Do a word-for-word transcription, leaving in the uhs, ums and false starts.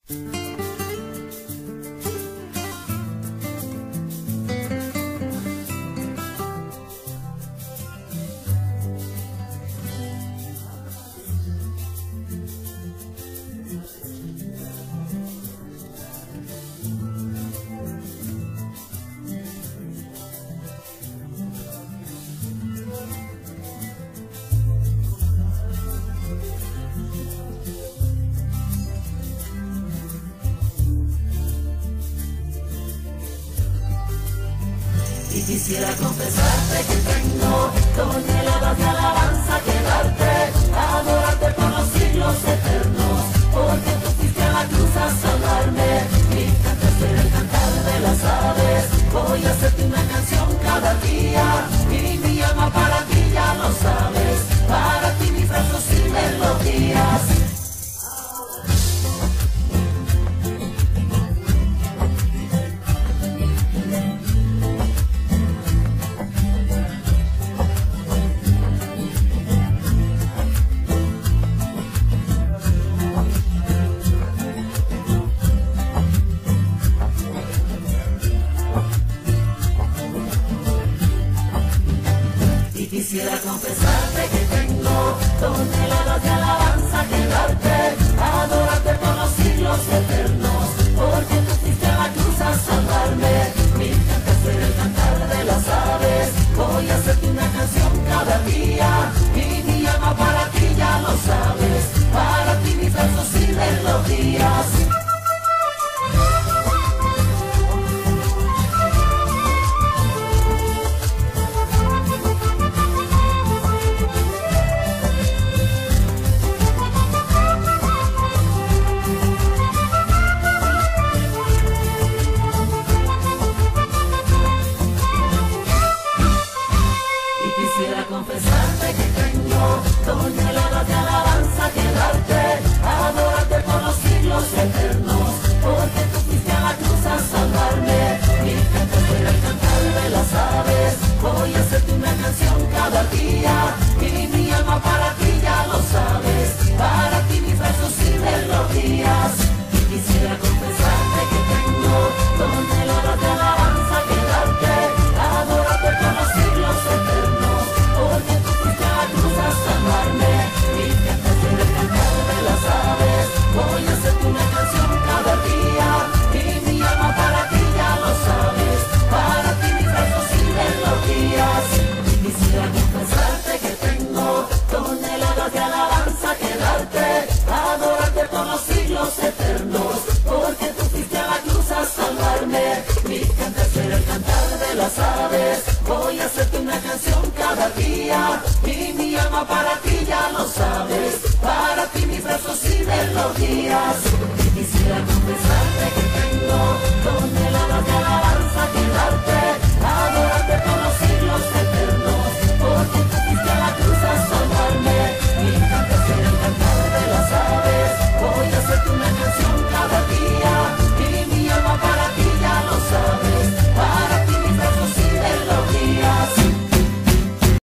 Y quisiera confesarte que tengo toneladas de alabanza que darte, adorarte por los siglos eternos, porque tú fuiste a la cruz a salvarme. Mi canto es el cantar de las aves, voy a hacerte una canción cada día, y mi alma para ti ya lo sabes, para ti mis brazos y melodías. Quisiera confesarte que tengo toneladas de alabanza que darte, adorarte por los siglos eternos, porque tú fuiste a la cruz a salvarme. Mi canto es el cantar de las aves, voy a hacerte una canción cada día, y mi alma para ti ya lo sabes, para ti mis versos y melodías. Confesarte que tengo toneladas de alabanza que darte, adorarte por los siglos eternos, porque tú fuiste a la cruz a salvarme. Mi canto es el cantar de las aves, voy a hacerte una canción cada día, y mi alma para ti ya lo sabes, para ti mis versos y melodías. Y quisiera confesarte que tengo toneladas de alabanza que darte, adorarte por los siglos eternos, porque tú fuiste a la cruz a salvarme. Mi canto es el cantar de las aves, voy a hacerte una canción cada día, y mi alma para ti ya lo sabes, para ti mis versos y melodías. Y quisiera confesarte que tengo toneladas de alabanza que darte, adorarte por los siglos eternos, porque tú fuiste a la cruz a salvarme. Mi canto es el cantar de las aves, voy a hacerte una canción cada día, y mi alma para ti ya lo sabes, para ti mis versos y melodías.